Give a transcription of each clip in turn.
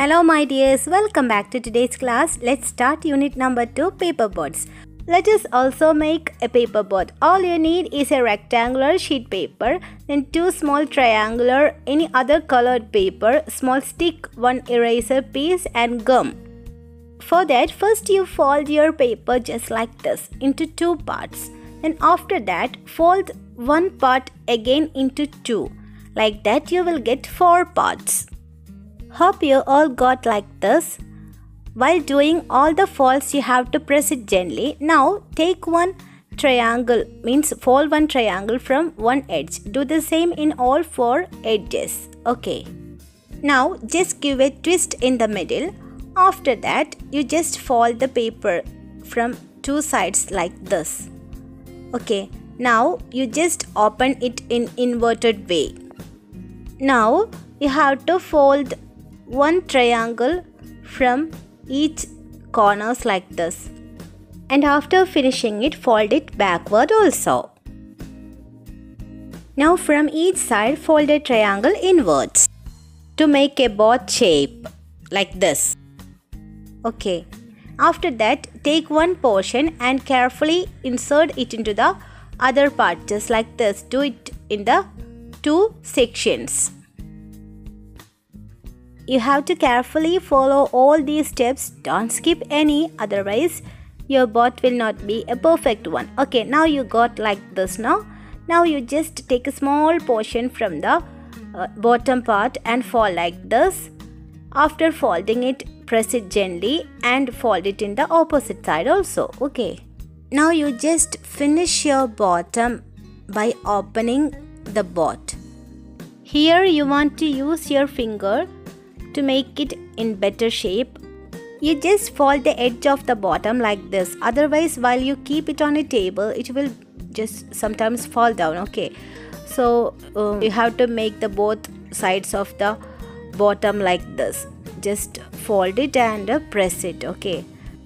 Hello my dears, welcome back to today's class. Let's start unit number 2, paper boards. Let us also make a paper board. All you need is a rectangular sheet paper, then 2 small triangular, any other colored paper, small stick, 1 eraser piece and gum. For that, first you fold your paper just like this into 2 parts. Then after that, fold 1 part again into 2. Like that you will get 4 parts. Hope you all got like this. While doing all the folds, you have to press it gently. Now take one triangle, means fold one triangle from one edge. Do the same in all 4 edges. Okay. Now just give a twist in the middle. After that, you just fold the paper from 2 sides like this. Okay. Now you just open it in inverted way. Now you have to fold 1 triangle from each corners like this, and after finishing it, fold it backward also. Now from each side, fold a triangle inwards to make a board shape like this. Okay. After that, take one portion and carefully insert it into the other part just like this. Do it in the 2 sections. You have to carefully follow all these steps. Don't skip any, otherwise your board will not be a perfect one. Okay, now you got like this now. Now you just take a small portion from the bottom part and fold like this. After folding it, press it gently and fold it in the opposite side also. Okay. Now you just finish your bottom by opening the board. Here you want to use your finger to make it in better shape. You just fold the edge of the bottom like this. Otherwise, while you keep it on a table, it will just sometimes fall down. Okay. So you have to make the both sides of the bottom like this. Just fold it and press it. Okay.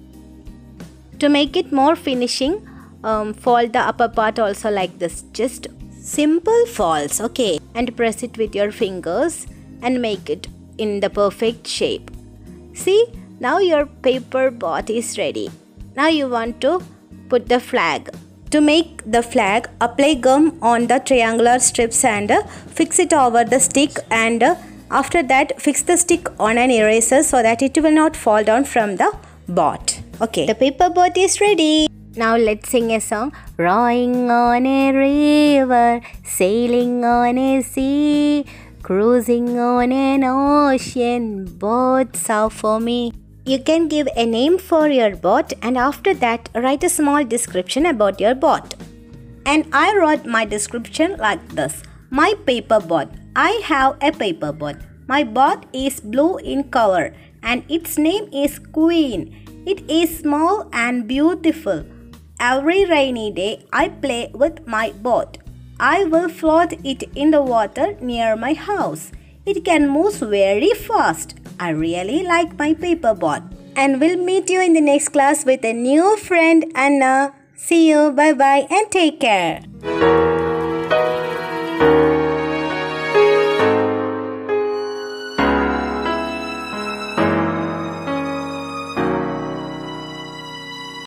To make it more finishing, fold the upper part also like this. Just simple folds. Okay. And press it with your fingers and make it in the perfect shape. See, now your paper board is ready. Now you want to put the flag. To make the flag, apply gum on the triangular strips and fix it over the stick, and after that fix the stick on an eraser so that it will not fall down from the board. Okay, the paper board is ready. Now let's sing a song. Rowing on a river, sailing on a sea, cruising on an ocean, boats are for me. You can give a name for your boat, and after that write a small description about your boat. And I wrote my description like this. My paper boat. I have a paper boat. My boat is blue in color and its name is Queen. It is small and beautiful. Every rainy day I play with my boat. I will float it in the water near my house. It can move very fast. I really like my paper boat. And we'll meet you in the next class with a new friend, Anna. See you. Bye bye and take care.